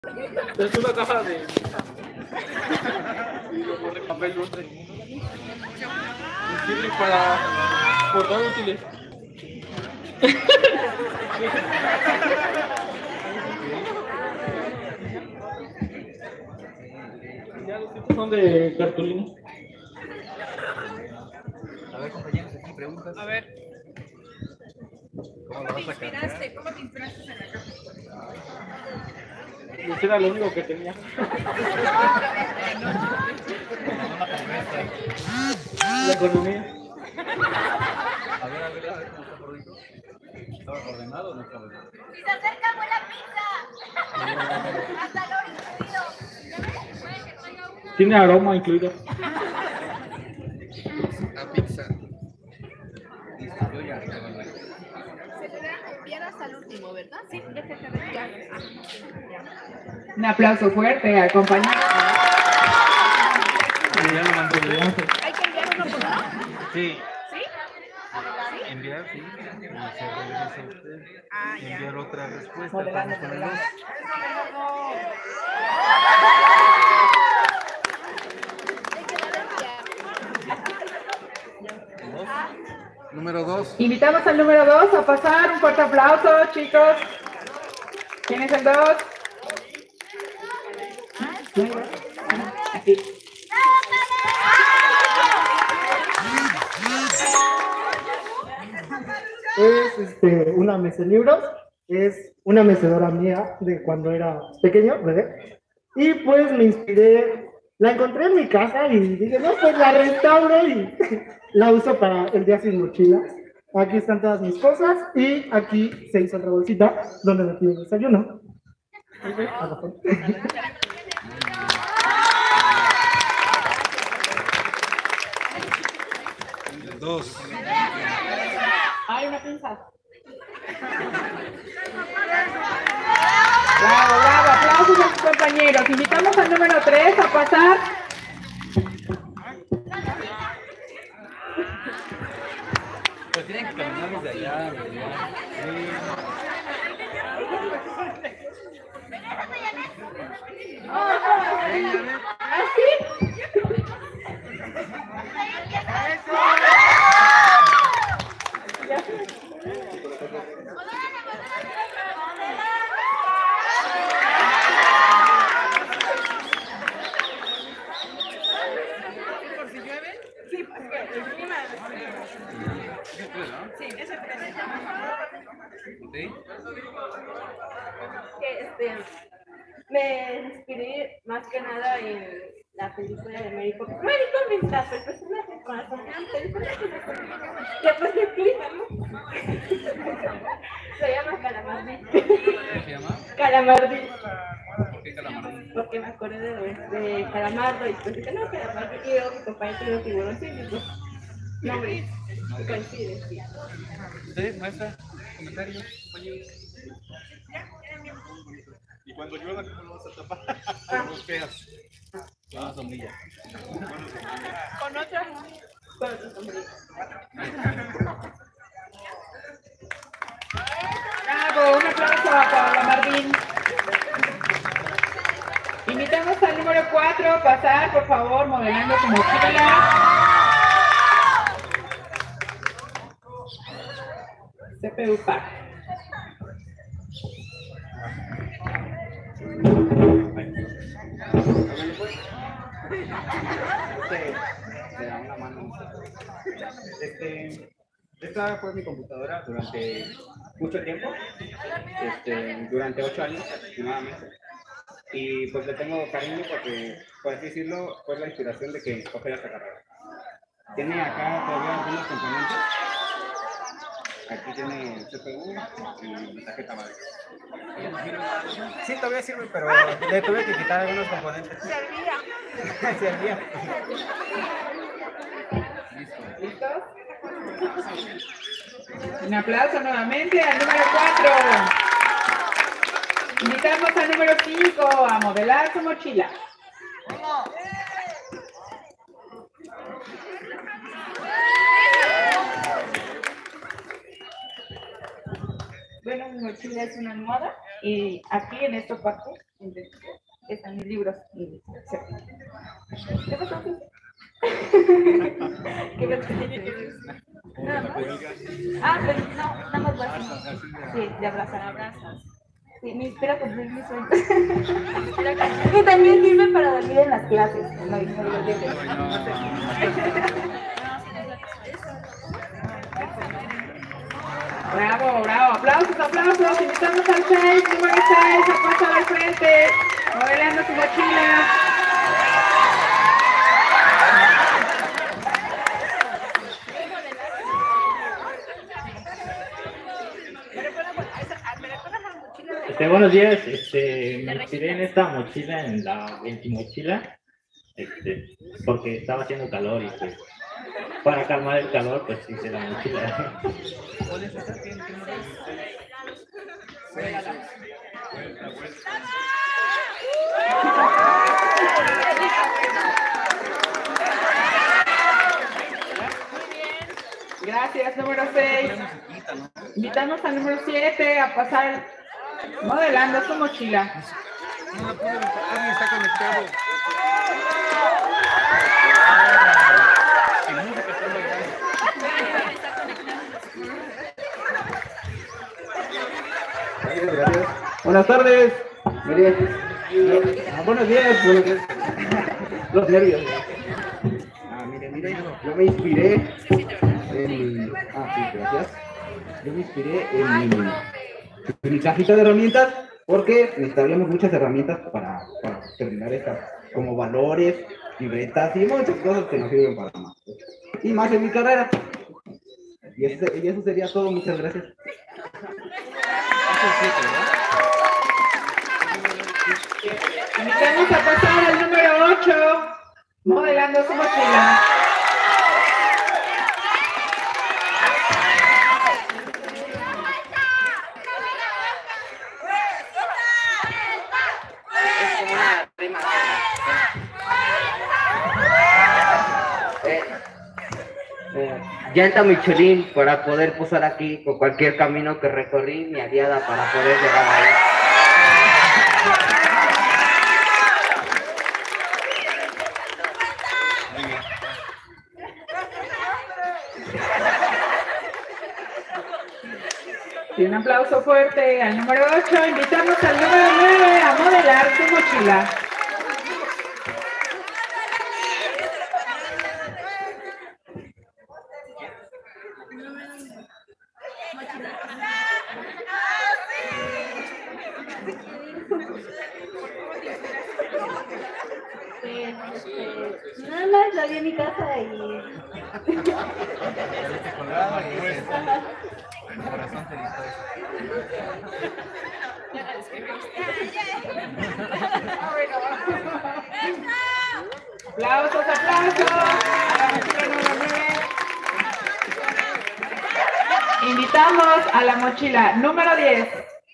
Es una caja de papel dulce. Sirve para cortar útiles. Ya los tipos son de cartulina. A ver, compañeros, aquí preguntas. A ver. ¿Cómo te inspiraste? ¿Cómo te inspiraste en la caja? Ese era lo único que tenía. La economía. A ver, ¿cómo está por dentro? ¿Estaba ordenado o no estaba ordenado? Si se acerca, huele a pizza. Hasta lo incluido. Tiene aroma incluido. La pizza. Listo, yo ya. Se le da enviar hasta el último, ¿verdad? Sí, ya te quedé. Un aplauso fuerte al compañero. Ya lo mantenemos. ¿Hay que enviar uno por lado? Sí. ¿Sí? Enviar, sí. Y se regresa a usted. Ah, Y ya. enviar otra respuesta. Modelando, Estamos con el modelando. dos. Número 2. Invitamos al número 2 a pasar. Un fuerte aplauso, chicos. ¿Quién es el 2? Aquí. Es una mesa de libros, es una mecedora mía de cuando era pequeño, bebé, y pues me inspiré, la encontré en mi casa y dije, no, pues la restauro y la uso para el día sin mochilas. Aquí están todas mis cosas y aquí se hizo otra bolsita donde me piden desayuno. Dos. Hay una pinza. Bravo, bravo. Aplausos a sus compañeros. Invitamos al número 3 a pasar. Pero tienen que caminar desde allá, de allá. ¿Así? ¿Por si llueve? Sí, porque el clima. Sí, ese precio. ¿Sí? Me inspiré más que nada en la película de Mary Poppins. Mary Poppins, el personaje con la sonante. Ya pues el clima, ¿no? Se llama Calamardi. ¿Cómo se llama? Calamardi. ¿Por qué Calamardi? Porque me acordé de Calamardo y pues dije, no, Calamardi, y yo, mi papá tiene un tiburón, sí, y pues, nombre, coincide, sí. ¿Usted, maestra? ¿Comentario? Y cuando llueva, ¿cómo lo vas a tapar? Con dos feas. Con una sombrilla. Con otra. Con otro sombrero. Bravo, un aplauso a Paola Martín. Invitamos al número 4 a pasar, por favor, modelando su mochila. CPU Pack. Le da una mano. Esta fue mi computadora durante mucho tiempo, durante 8 años aproximadamente. Y pues le tengo cariño porque, por así decirlo, fue la inspiración de que escogiera esta carrera. Tiene acá todavía algunos componentes. Aquí tiene el CPU y la tarjeta madre. Sí, todavía sirve, pero le tuve que quitar algunos componentes. Servía. Servía. ¿Listos? Un aplauso nuevamente al número 4. Invitamos al número 5 a modelar su mochila. Bueno, mi mochila es una almohada y aquí en esta parte Están mis libros. ¿Qué pasó? ¿Qué pasó? Nada más. Pero no, nada más va así. Sí, de abrazar. Sí, me inspira a cumplir mis sueños. Y también sirve para dormir en las clases. Bravo, bravo. Aplausos. Invitamos al 6, número 6, a pasar al frente, modelando su mochila. Buenos días, me inspiré en esta mochila, en la 20 mochila, porque estaba haciendo calor y pues para calmar el calor pues hice la mochila. Gracias, número 6. Invitamos al número 7 a pasar modelando su mochila. Alguien está conectado. Sin música está bailando. Buenas tardes. Buenos días. Los nervios. Mire, yo me inspiré en mi... gracias. Yo me inspiré en mi cajita de herramientas porque necesitaríamos muchas herramientas para terminar estas, como valores, libretas y muchas cosas que nos sirven para más. Y más en mi carrera. Y eso sería todo. Muchas gracias. Invitamos a pasar al número 8, modelando su mochila. Llanta Michelin para poder posar aquí con cualquier camino que recorrí, mi aliada para poder llegar ahí. Y un aplauso fuerte al número 8. Invitamos al número 9 a modelar su mochila. Nada más la vi en mi casa y... El corazón te dijo Aplausos. Invitamos a la mochila número 10.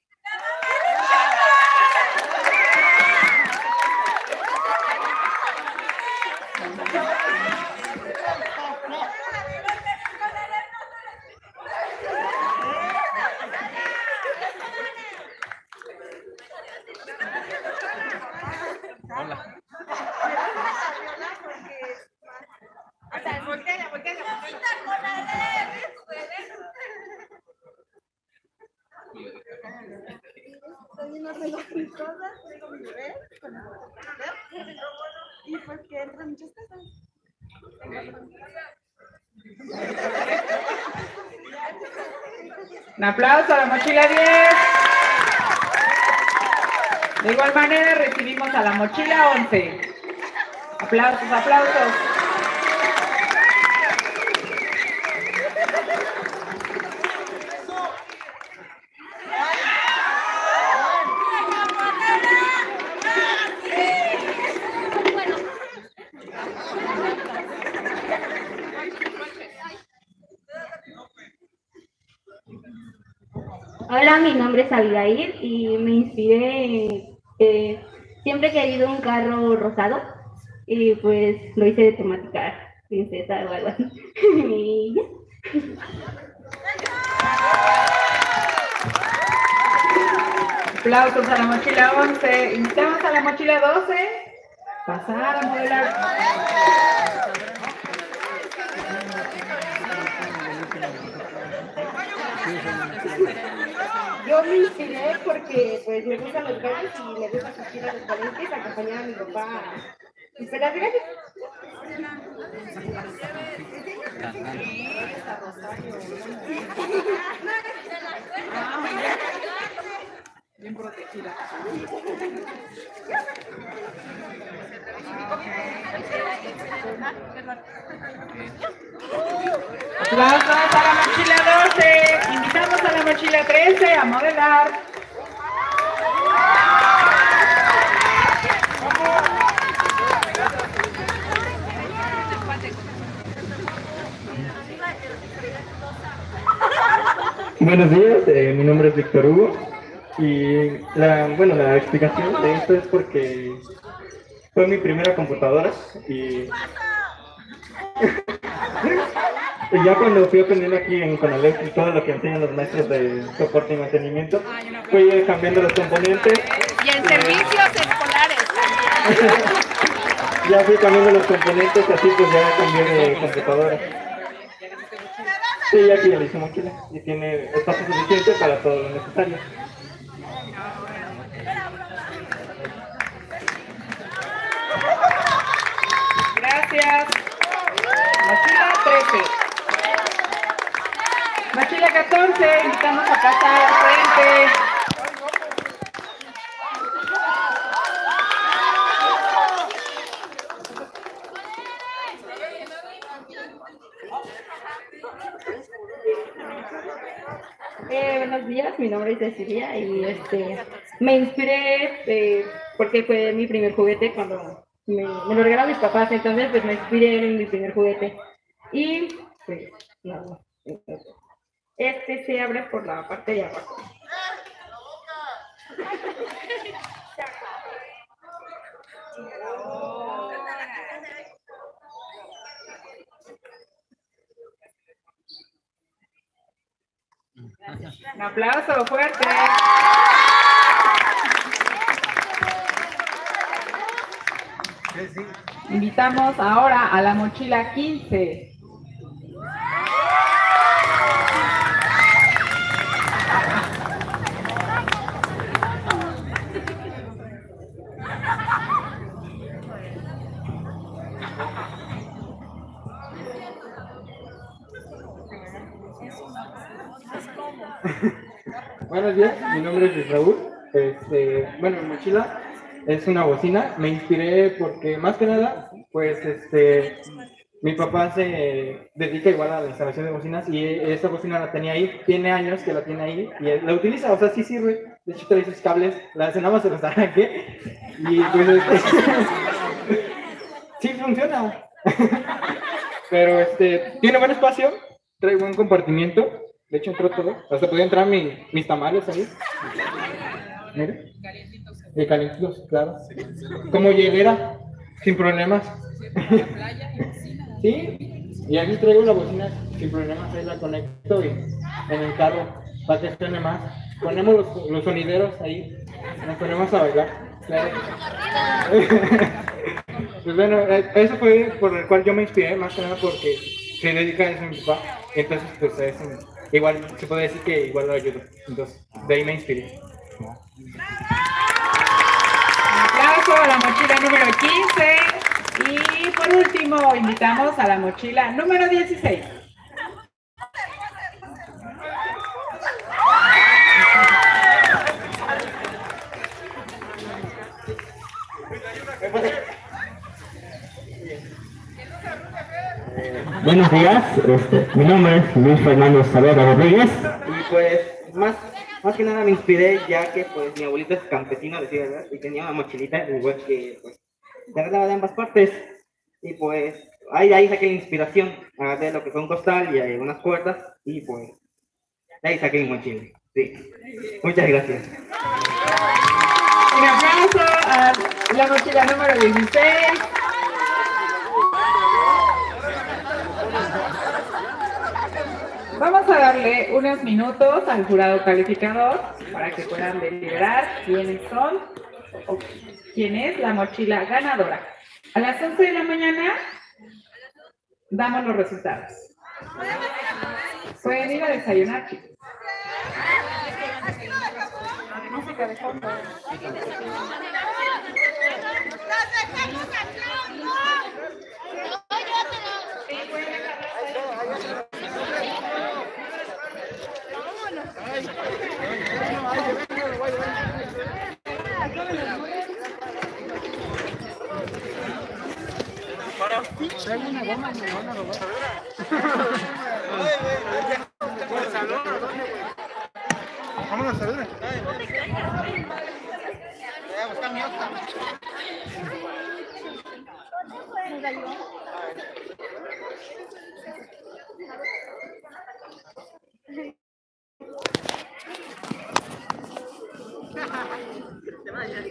Y pues que entran muchas cosas. Un aplauso a la mochila 10. De igual manera recibimos a la mochila 11. Aplausos. Hola, mi nombre es Abigail y me inspiré, siempre he querido un carro rosado y pues lo hice de temática princesa o algo así. Y ya. Aplausos a la mochila 11. Invitamos a la mochila 12. Pasar a modelar. Yo me inspiré porque pues me gustan los gallos y me gusta asistir a los palenques, acompañar a mi papá a mis pelas de gallos. Bien protegida. Aplausos a la mochila 12. Invitamos a la mochila 13 a modelar. Buenos días, mi nombre es Víctor Hugo y la explicación de esto es porque fue mi primera computadora y ya cuando fui aprendiendo aquí en Conalep y todo lo que enseñan los maestros de soporte y mantenimiento, fui cambiando los componentes. Y en servicios escolares también. Ya fui cambiando los componentes, así pues ya cambié de computadora. Sí, ya que ya le hice mochila y tiene espacio suficiente para todo lo necesario. Gracias. Mochila 13. Mochila 14. Invitamos a pasar al frente. Buenos días, mi nombre es Cecilia y me inspiré porque fue mi primer juguete cuando me lo regalaron mis papás, entonces pues me inspiré en mi primer juguete y pues nada, se abre por la parte de abajo. Un aplauso fuerte. Invitamos ahora a la mochila 15. Buenos días, mi nombre es Luis Raúl. Mi mochila es una bocina. Me inspiré porque más que nada, pues mi papá se dedica igual a la instalación de bocinas y esa bocina la tenía ahí, tiene años que la tiene ahí y él la utiliza, o sea, sí sirve. De hecho, trae sus cables, la nada más se los arranqué y pues sí funciona. Pero tiene buen espacio, trae buen compartimiento. De hecho, entró todo. Hasta podía entrar mis tamales ahí. Mira. Y calientitos, claro. Como hielera, sin problemas. Sí. Y aquí traigo la bocina sin problemas. Ahí la conecto y en el carro para que suene más. Ponemos los sonideros ahí. Nos ponemos a bailar. Claro. Pues bueno, eso fue por el cual yo me inspiré, más que nada porque se dedica a eso mi papá. Entonces, pues eso. Igual se puede decir que igual lo ayudo. Entonces, de ahí me inspiré. Un aplauso a la mochila número 15. Y por último, invitamos a la mochila número 16. Buenos días, mi nombre es Luis Fernando Saavedra Rodríguez. Y pues, más que nada me inspiré ya que pues mi abuelito es campesino de Ciudad y tenía una mochilita igual que pues se agarraba de ambas partes. Y pues ahí saqué la inspiración, agarré lo que fue un costal y unas cuerdas y pues ahí saqué mi mochila. Sí. Muchas gracias. Un aplauso a la mochila número 16. Vamos a darle unos minutos al jurado calificador para que puedan deliberar quiénes son o quién es la mochila ganadora. A las 11 de la mañana damos los resultados. Pueden ir a desayunar, chicos. Música de fondo. Vámonos, saludos.